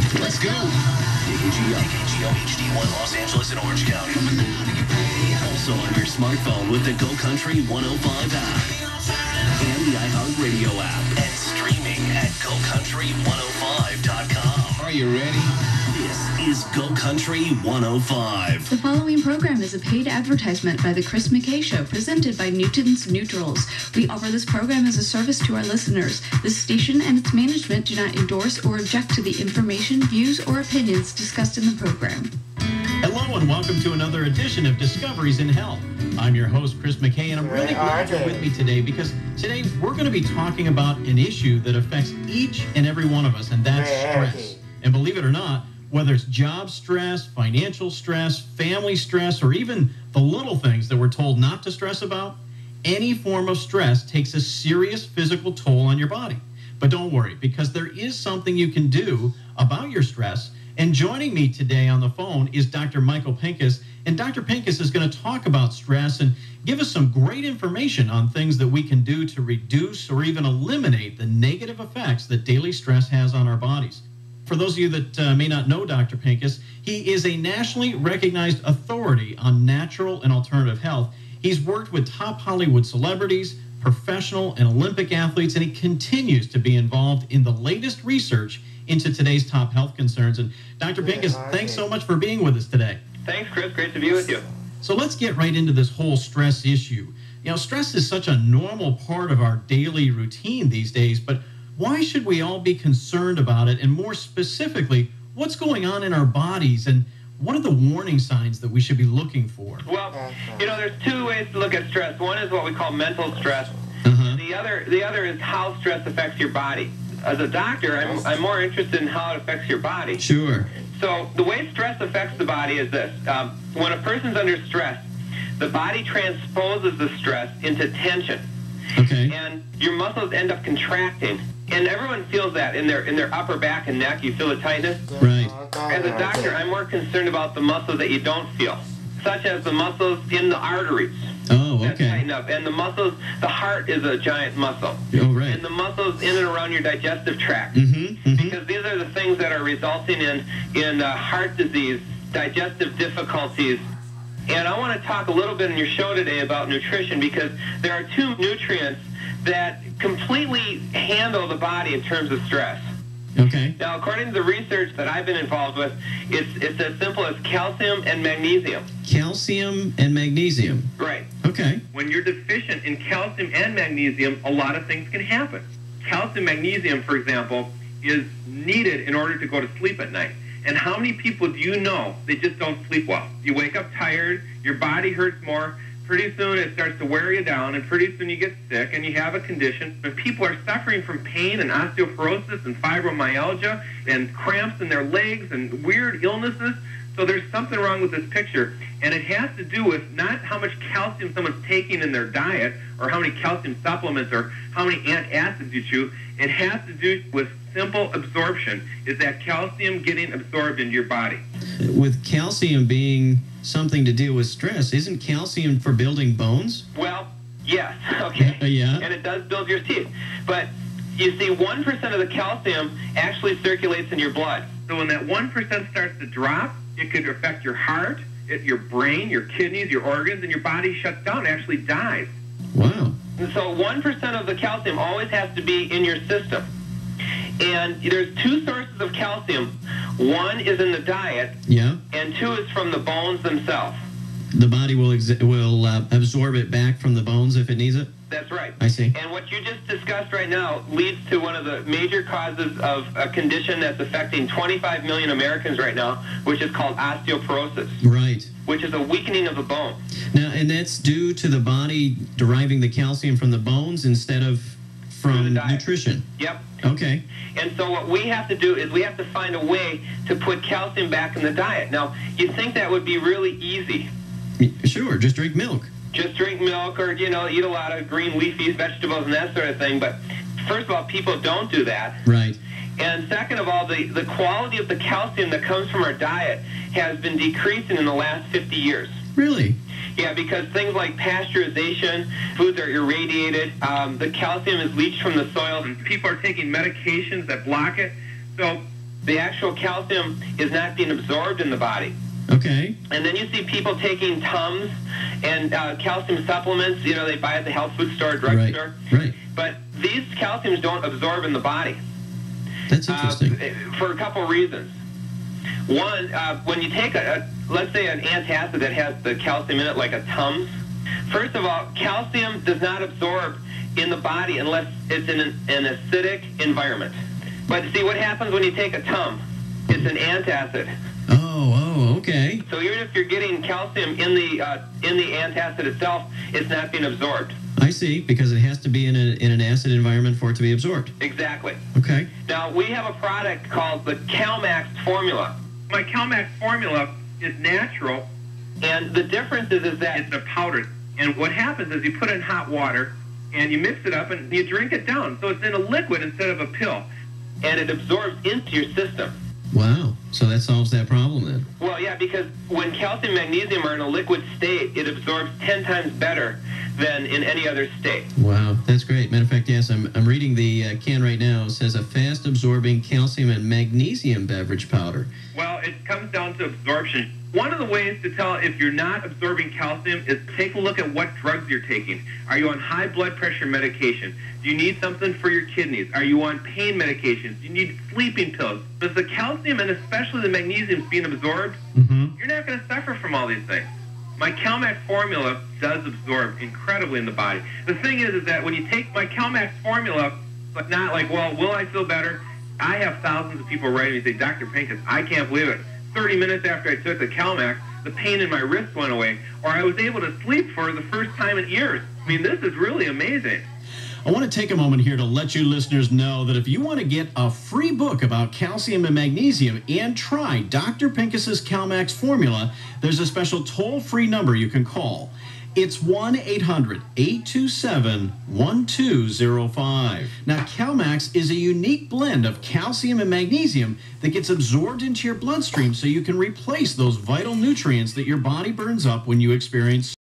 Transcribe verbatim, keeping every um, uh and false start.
Let's go. K K G O, K K G O H D one Los Angeles and Orange County. Also on your smartphone with the Go Country one oh five app and the iHeartRadio app, and streaming at go country one oh five dot com. Are you ready? This is Go Country one oh five. The following program is a paid advertisement by The Chris McKay Show, presented by Newton's Neutrals. We offer this program as a service to our listeners. This station and its management do not endorse or object to the information, views, or opinions discussed in the program. Hello and welcome to another edition of Discoveries in Health. I'm your host, Chris McKay, and I'm really glad you're with me today because today we're going to be talking about an issue that affects each and every one of us, and that's stress. And believe it or not, whether it's job stress, financial stress, family stress, or even the little things that we're told not to stress about, any form of stress takes a serious physical toll on your body. But don't worry, because there is something you can do about your stress. And joining me today on the phone is Doctor Michael Pincus. And Doctor Pincus is going to talk about stress and give us some great information on things that we can do to reduce or even eliminate the negative effects that daily stress has on our bodies. For those of you that uh, may not know Doctor Pincus, he is a nationally recognized authority on natural and alternative health. He's worked with top Hollywood celebrities, professional and Olympic athletes, and he continues to be involved in the latest research into today's top health concerns. And Doctor Pincus, thanks so much for being with us today. Thanks, Chris. Great to be with you. So let's get right into this whole stress issue. You know, stress is such a normal part of our daily routine these days, but why should we all be concerned about it? And more specifically, what's going on in our bodies and what are the warning signs that we should be looking for? Well, you know, there's two ways to look at stress. One is what we call mental stress. Uh-huh. The other, the other is how stress affects your body. As a doctor, I'm, I'm more interested in how it affects your body. Sure. So the way stress affects the body is this. Um, when a person's under stress, the body transposes the stress into tension. Okay. And your muscles end up contracting. And everyone feels that in their in their upper back and neck. You feel the tightness. Right. As a doctor, I'm more concerned about the muscles that you don't feel, such as the muscles in the arteries. Oh, That okay. tighten up. And the muscles, the heart is a giant muscle. Oh, right. And the muscles in and around your digestive tract. Mm-hmm, mm-hmm. Because these are the things that are resulting in, in uh, heart disease, digestive difficulties. And I want to talk a little bit in your show today about nutrition because there are two nutrients that completely handle the body in terms of stress. Okay. Now, according to the research that I've been involved with, it's it's as simple as calcium and magnesium. Calcium and magnesium. Right. Okay. When you're deficient in calcium and magnesium, a lot of things can happen. Calcium, magnesium, for example, is needed in order to go to sleep at night. And how many people do you know they just don't sleep well? You wake up tired, your body hurts more, pretty soon it starts to wear you down, and pretty soon you get sick and you have a condition. And people are suffering from pain and osteoporosis and fibromyalgia and cramps in their legs and weird illnesses. So there's something wrong with this picture. And it has to do with not how much calcium someone's taking in their diet or how many calcium supplements or how many antacids you chew. It has to do with simple absorption. Is that calcium getting absorbed into your body? With calcium being something to deal with stress, isn't calcium for building bones? Well, yes, okay. Uh, yeah. And it does build your teeth. But you see, one percent of the calcium actually circulates in your blood. So when that one percent starts to drop, it could affect your heart, it, your brain, your kidneys, your organs, and your body shuts down, actually dies. Wow. And so one percent of the calcium always has to be in your system. And there's two sources of calcium. One is in the diet, Yeah. and two is from the bones themselves. The body will ex- will uh, absorb it back from the bones if it needs it? That's right. I see. And what you just discussed right now leads to one of the major causes of a condition that's affecting twenty-five million Americans right now, which is called osteoporosis. Right. Which is a weakening of the bone. Now, and that's due to the body deriving the calcium from the bones instead of from nutrition. Yep. Okay. And so what we have to do is we have to find a way to put calcium back in the diet. Now, you'd think that would be really easy. Sure, just drink milk. Just drink milk or, you know, eat a lot of green leafy vegetables and that sort of thing. But first of all, people don't do that. Right. And second of all, the, the quality of the calcium that comes from our diet has been decreasing in the last fifty years. Really? Yeah, because things like pasteurization, foods are irradiated, um, the calcium is leached from the soil, and people are taking medications that block it. So the actual calcium is not being absorbed in the body. Okay. And then you see people taking Tums and uh, calcium supplements, you know, they buy at the health food store, drugstore. Right, right. But these calciums don't absorb in the body. That's interesting. Uh, for a couple reasons. One, uh, when you take, a, a, let's say, an antacid that has the calcium in it, like a Tums, first of all, calcium does not absorb in the body unless it's in an, an acidic environment. But see, what happens when you take a Tum? It's an antacid. Oh, oh, okay. So even if you're getting calcium in the uh, in the antacid itself, it's not being absorbed. I see, because it has to be in, a, in an acid environment for it to be absorbed. Exactly. Okay. Now, we have a product called the CalMax formula. My CalMax formula is natural, and the difference is, is that it's a powder. And what happens is you put it in hot water, and you mix it up, and you drink it down. So it's in a liquid instead of a pill, and it absorbs into your system. Wow. So that solves that problem then. Well, yeah, because when calcium and magnesium are in a liquid state, it absorbs ten times better than in any other state. Wow, that's great. Matter of fact, yes, I'm, I'm reading the uh, can right now. It says a fast-absorbing calcium and magnesium beverage powder. Well, it comes down to absorption. One of the ways to tell if you're not absorbing calcium is take a look at what drugs you're taking. Are you on high blood pressure medication? Do you need something for your kidneys? Are you on pain medications? Do you need sleeping pills? If the calcium and especially the magnesium is being absorbed, mm-hmm. you're not going to suffer from all these things. My CalMax formula does absorb incredibly in the body. The thing is, is that when you take my CalMax formula, but not like, well, will I feel better? I have thousands of people writing me and say, Doctor Pincus, I can't believe it. thirty minutes after I took the CalMax, the pain in my wrist went away, or I was able to sleep for the first time in years. I mean, this is really amazing. I want to take a moment here to let you listeners know that if you want to get a free book about calcium and magnesium and try Doctor Pincus's CalMax formula, there's a special toll-free number you can call. It's one eight hundred, eight two seven, one two zero five. Now, CalMax is a unique blend of calcium and magnesium that gets absorbed into your bloodstream so you can replace those vital nutrients that your body burns up when you experience